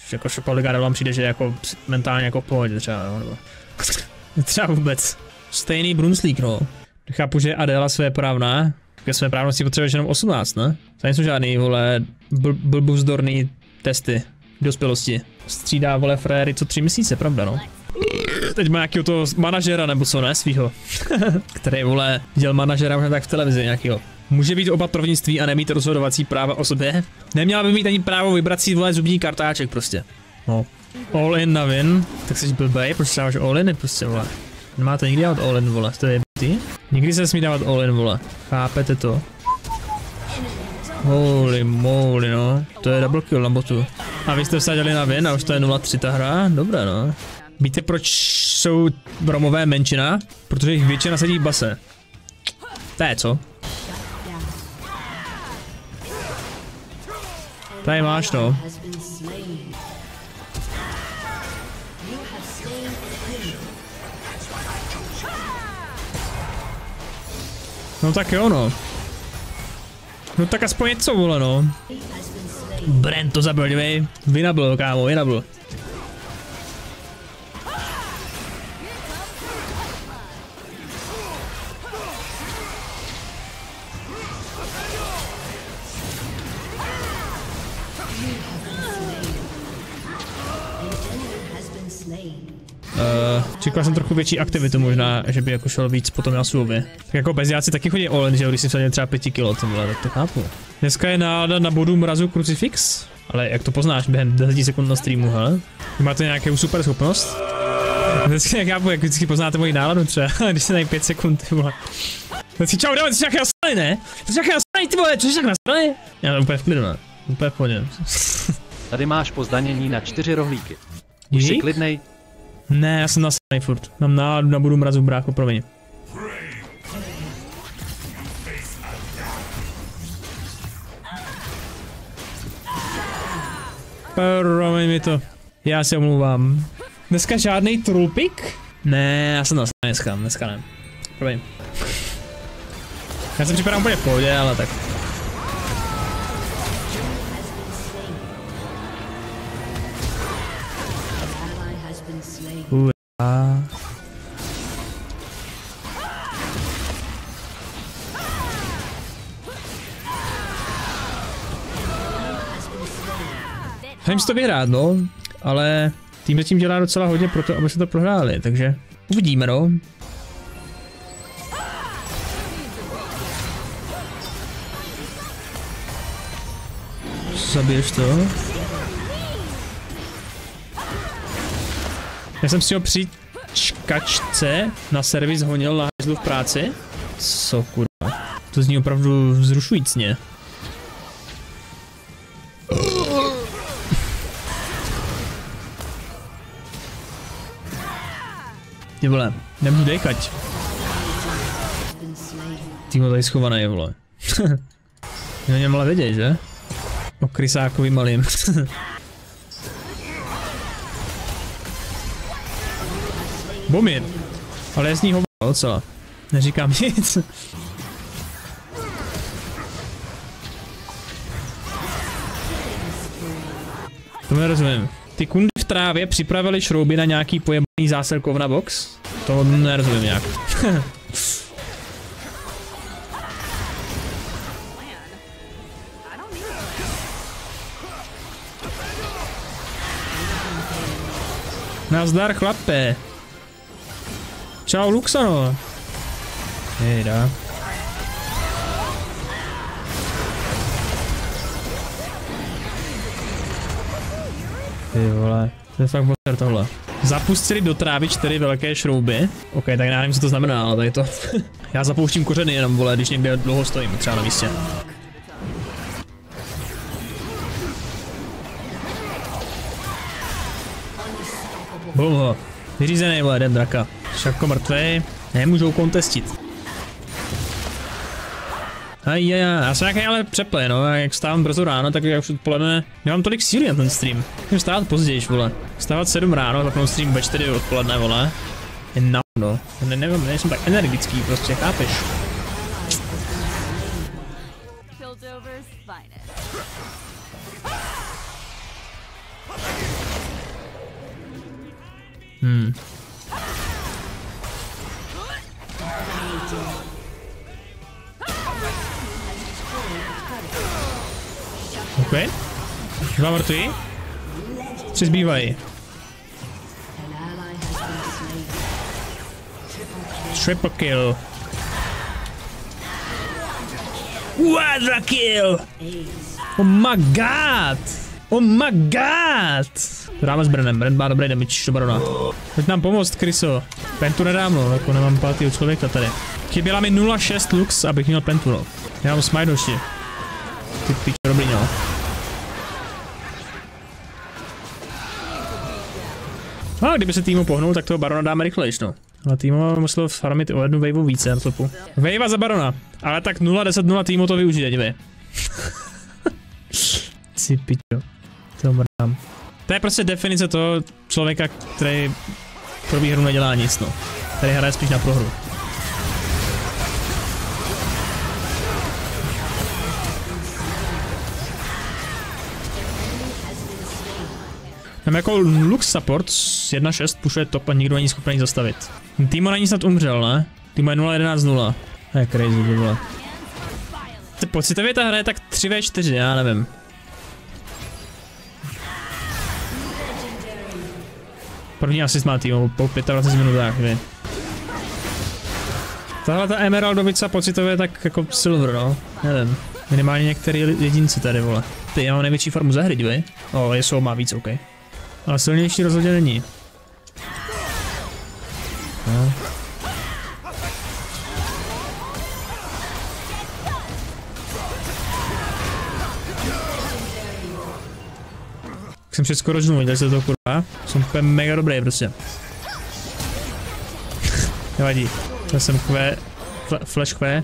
jako Šopaligada vám přijde, že jako mentálně jako v pohodě třeba, jo, nebo třeba vůbec. Stejný Brunsleek, no. Chápu, že Adela svéprávná. Ke své právnosti potřebuješ jenom 18, ne? To nejsou žádný, vole, blbuzdorný testy dospělosti. Střídá, vole, frajery co 3 měsíce, pravda, no. Teď má nějakýho toho manažera, nebo co, ne, svýho. Který, vole, dělal manažera možná tak v televizi nějakýho. Může být opatrovnictví a nemít rozhodovací práva o sobě? Neměla by mít ani právo vybrat si, vole, zubní kartáček prostě. No. All in na win. Tak jsi blbej, proč dáváš all in, prostě, vole. Nemá to nikdy dávat all in, vole, to je ty? Nikdy se smí dávat all in, vole. Chápete to? Holy moly, no. To je double kill na botu. A vy jste vsadili na win a už to je 0-3 ta hra? Dobré, no. Víte, proč jsou Romové menšina? Protože jich většina sedí v base. To je co? Tady máš, no. No tak jo, no. No tak aspoň něco, vole, no. Brent to zabil, dívej. Vynabl, kámo, vynabl. Čekal jsem trochu větší aktivitu možná, že by jako šel víc potom na Suovi. Tak jako bezjáci taky chodí all-in, že jo, když si vsadil třeba 5 kg, tak to chápu. Dneska je nálada na bodu mrazu Crucifix, ale jak to poznáš během 10 sekund na streamu, hele? Máte nějakou super schopnost? Vždycky nechápu, jak vždycky poznáte moji náladu třeba, když se dají 5 sekund, ty vole. Vždycky čau, dáme, ty jsi nějaký nasranej, ne? Ty jsi nějaký nasranej, ty vole, co jsi tak nasranej? Já to úplně v klidu, ne? Úplně v pohodě. Tady máš po zdanění na 4 rohlíky. Už jsi klidnej? Ne, já jsem nasranej furt. Mám náladu na bodu mrazu, brácho, promiň. Promiň mi to. Já se omlouvám. Dneska žádnej trollpick? Ne, já jsem nasranej dneska ne. Promiň. Já se připadám úplně v pohodě, ale tak. Jdem si to vyhrát, no, ale tým zatím dělá docela hodně pro to, aby se to prohráli, takže uvidíme, no. Zabiješ to? Já jsem si ho při čkačce na servis honil na hajzlu v práci. Co kurva? To zní opravdu vzrušujícně. Ty vole, nemůžu dejchať. Ty vole, tady schovaný, vole. Na něm ale věděj, že? O krysákovi malým. Bomir. Ale je z ní hovno docela. Neříkám nic. To nerozumím. Ty kundy v trávě připravili šrouby na nějaký pojebaný zásilkovna box? To nerozumím nějak. Nazdar, chlape. Čau, Luxano. Hejda. Ty vole, to je fakt boster tohle. Zapustili do trávy 4 velké šrouby. Ok, tak já nevím, co to znamená, ale tady to. Já zapouštím kořeny jenom, vole, když někde dlouho stojím, třeba na místě. Bum, vyřízený, vole, jeden draka. Šako mrtvej, nemůžou kontestit. Já jsem nějaký ale přeplej, no, jak vstávám brzo ráno, tak já už odpoledne nemám tolik síly na ten stream. Můžu vstávat později, vole. Vstávat 7 ráno, zapnout stream ve 4 odpoledne, vole. Je na no. Nejsem tak energický, prostě, chápeš? OK. 2 mrtví. 3 zbývají. Triple kill. Quadra kill! Oh my god! Oh my god! To dáme s Brenem, Bren má dobrý damage do barona. Pojď nám pomoct, Kryso. Pentu nedám, no, jako nemám pátýho člověka tady. Chyběla mi 0,6 lux, abych měl pentu, no. Já mám smite ještě. Ty pič, dobrý, no. No, kdyby se týmu pohnul, tak toho barona dáme rychlejš, no. Ale týmu musel farmit o jednu waveu více na topu. Wavea za barona, ale tak 0-10-0 týmu to využije, dívej. Si pičo. To mrdám. To je prostě definice toho člověka, který pro výhru nedělá nic, no. Tady hraje spíš na prohru. Mám jako Lux support 1.6 pušuje top a nikdo není schopný zastavit. Týmo na ní snad umřel, ne? Týmo je 0.11.0. To je crazy, by bylo. Pocitově ta hra je tak 3v4, já nevím. První asist má týmu po 25 minutách, vy. Tahle ta Emeraldovica pocitově tak jako silver, no. Nevím. Minimálně některý jedinci tady, vole. Ty, já mám největší farmu za hry, vy. O, Yasuo má víc, OK. Ale silnější rozhodně není. No. Jsem před skoro žnul, viděli jste to, kurva? Jsem úplně mega dobrý prostě. Nevadí. Já jsem Q, flash Q.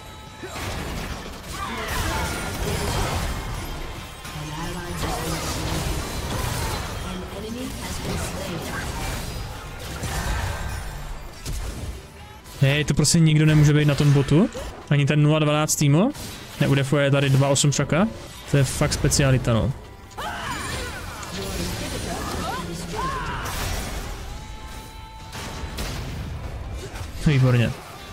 Hej, to prostě nikdo nemůže být na tom botu. Ani ten 0.12 týmo. Neudefuje tady 2.8 šaka. To je fakt specialita, no. Výborně.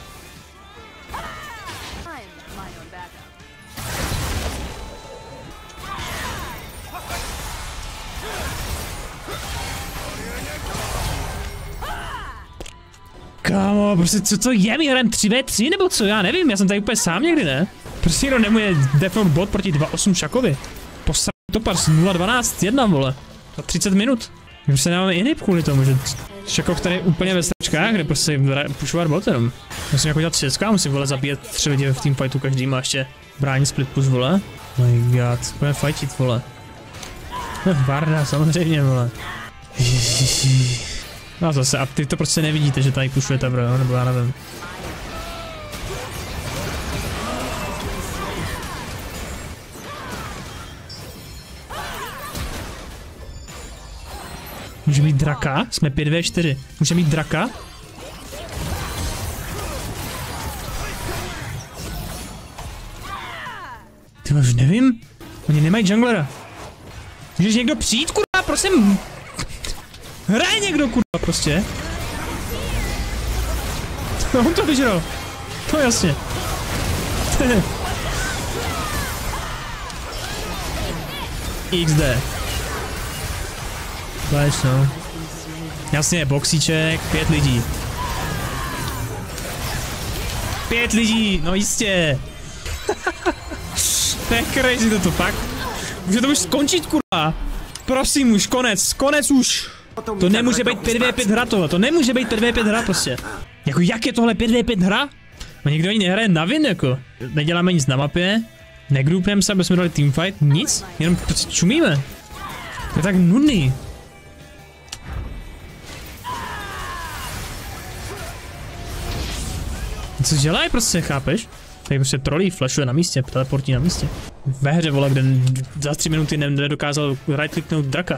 Kámo, prostě co to je, my hrajeme 3v3 nebo co, já nevím, já jsem tady úplně sám někdy, ne? Prostě někdo nemůže defnout bot proti 2.8 šakovi. Posrat topar 0.12.1, vole. Za 30 minut. My prostě nemáme inhib kvůli tomu, že Šakov tady je úplně ve stračkách, kde prostě pušovat bot jenom. Musím jako dělat všecko, musím, vole, zabíjet 3 lidi v teamfightu, každý má ještě brání split push, vole. My god, budeme fightit, vole. Varda, samozřejmě, vole. No zase, a ty to prostě nevidíte, že tady pušujete, bro, nebo já nevím. Může mít draka? Jsme 5v4. Může mít draka? Ty už nevím. Oni nemají junglera. Můžeš někdo přijít, kurva, prosím. Hraje někdo, kurva, prostě. On to vyžral. No jasně. XD. Flash, no. Jasně, boxíček, 5 lidí. 5 lidí, no jistě. To je crazy toto, fakt. Může to už skončit, kurva. Prosím už, konec už. To nemůže být 5v5 hra tohle, to nemůže být 5v5 hra prostě. Jako jak je tohle 5v5 hra? No nikdo ani nehraje na win, jako. Neděláme nic na mapě. Negroupujeme se, aby jsme dali teamfight, nic. Jenom prostě čumíme. To je tak nudný. Co dělají prostě, chápeš? Tady prostě trolí, flashuje na místě, teleportí na místě. Ve hře, vole, kde za 3 minuty nedokázal right-clicknout draka.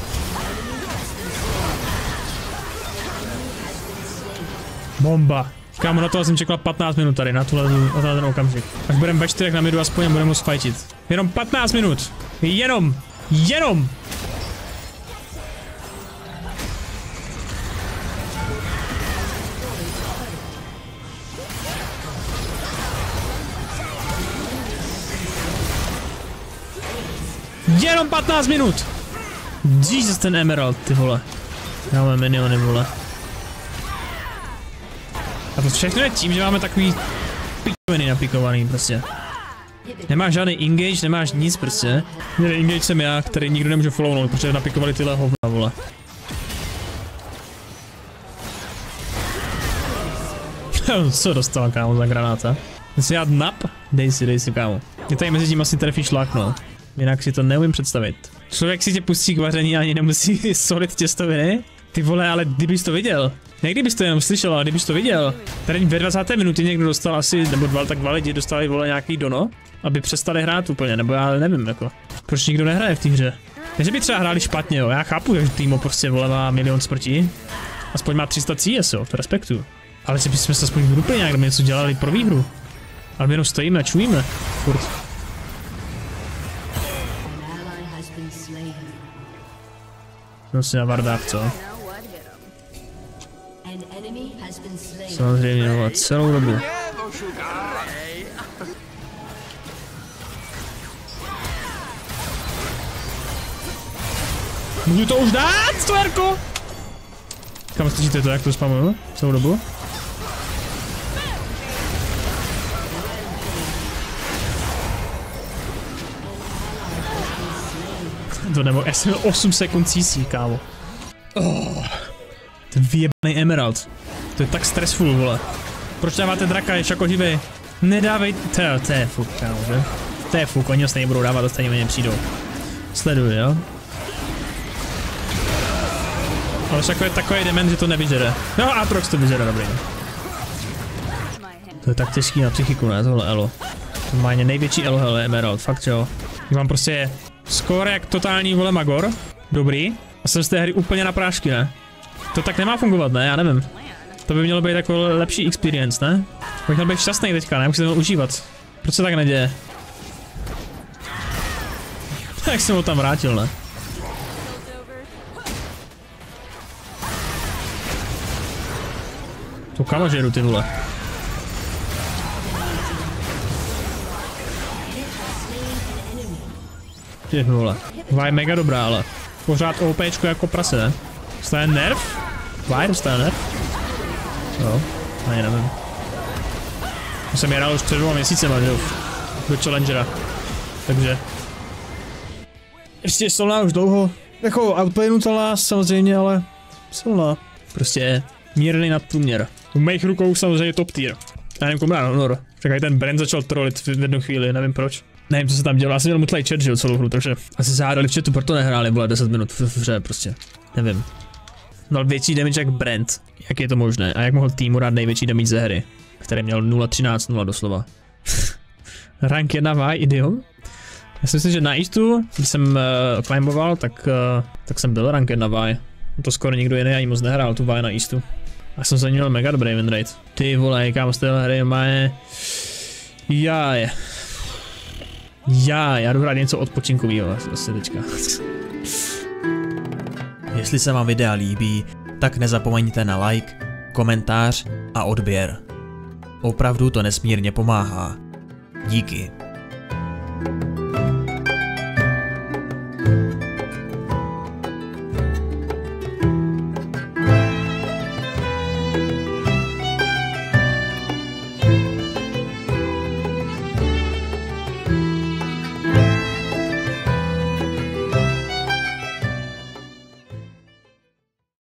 Bomba. Kámo, na to jsem čekal 15 minut tady, na ten okamžik. Až budeme B4 na midu aspoň a budeme moct fightit. Jenom 15 minut. Jenom. Jenom 15 minut! Jesus, ten Emerald, ty vole. Já mám miniony, vole. A to všechno je tím, že máme takový pičoviny napikovaný prostě. Nemáš žádný engage, nemáš nic prostě. Engage jsem já, který nikdo nemůže follownout, protože napikovali tyhle hovna, vole. Co dostal, kámo, za granáta? Jsi já nap? Dej si, kámo. Je tady mezi tím asi trefíš lákno. Jinak si to neumím představit. Člověk si tě pustí k vaření a ani nemusí solit těstoviny? Ty vole, ale kdybys to viděl. Ne kdybys to jenom slyšel, ale kdybys to viděl. Tady ve 20. minutě někdo dostal asi, nebo dva lidi dostali, vole, nějaký dono, aby přestali hrát úplně, nebo já nevím, jako. Proč nikdo nehraje v té hře? Ne, že by třeba hráli špatně, jo, já chápu, že týmu prostě, vole, má 1 000 000 smrtí. Aspoň má 300 CS, jo, to respektuju. Ale že bychom se aspoň v grupě nějak něco dělali pro výhru. Ale my jenom stojíme a čumíme. Furt. No si na vardách, co? Samozřejmě, no, celou dobu. Můžu to už dát, stverko? Kam slyšíte to, jak to spamuju? Celou dobu? To nebo já jsem měl 8 sekund CC, kámo. Oh, ten vyjebaný Emerald. To je tak stressful, vole. Proč dáváte draka, je jako živý? Nedávej, to je fuk, kámo, že? To je fuk, oni ho stejně budou dávat, stejně mě přijdou. Sleduj, jo? Ale však je takový dement, že to nevyžere. No a Atrox to vyžere, dobrý. To je tak těžký na psychiku, ne, tohle elo. To má největší elo, hele, Emerald, fakt jo. Mám prostě skoro jak totální, vole, magor. Dobrý. A jsem z té hry úplně na prášky, ne? To tak nemá fungovat, ne? Já nevím. To by mělo být jako lepší experience, ne? Bych měl být šťastný teďka, ne? Musím to užívat. Proč se tak neděje? Jak jsem ho tam vrátil, ne? To kamažeru, ty vole. Ty vole. Vá je mega dobrá, ale pořád OPčko jako prase, ne? Dostane nerv? Vá dostane nerv? Jo, ani nevím. Já jsem je hrál už před 2 měsícema, že? Do Challengera. Takže ještě silná už dlouho. Jako outplaynutelná samozřejmě, ale silná. Prostě mírný nadprůměr. V mých rukou samozřejmě top tier. Já nevím, komu dá honor. Čekaj, ten Brand začal trollit v jednu chvíli, nevím proč. Nevím, co se tam dělalo, já jsem měl mutlej chat, že jo, celou hru, takže asi se hádali v chatu, proto nehráli, bylo 10 minut v hře prostě. Nevím. Dal větší damage jak Brand. Jak je to možné? A jak mohl týmu dát největší damage ze hry? Který měl 0.13.0 doslova. Rank 1 Vai, idiom? Já si myslím, že na Eastu, když jsem climboval, tak jsem byl rank 1 Vai. To skoro nikdo jiný ani moc nehrál tu Vai na Eastu. A jsem za ní měl mega dobrý win rate. Ty vole, kámo z téhle hry má je... Já jdu hrát něco odpočinkovýho asi teďka. Jestli se vám videa líbí, tak nezapomeňte na like, komentář a odběr. Opravdu to nesmírně pomáhá. Díky.